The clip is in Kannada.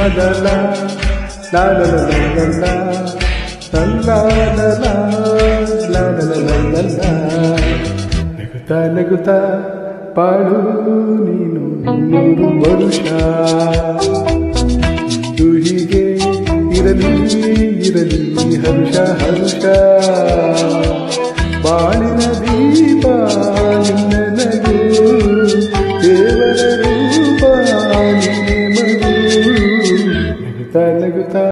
ನಗುತ್ತಾ ನಗುತ್ತಾ ಪಾಡು ನೀನು 100 ವರುಷ ಇದು ಹೀಗೆ ಇರಲಿ ಇರಲಿ ಹರ್ಷ ಹರ್ಷ ಬಾಳಿನ ದೀಪ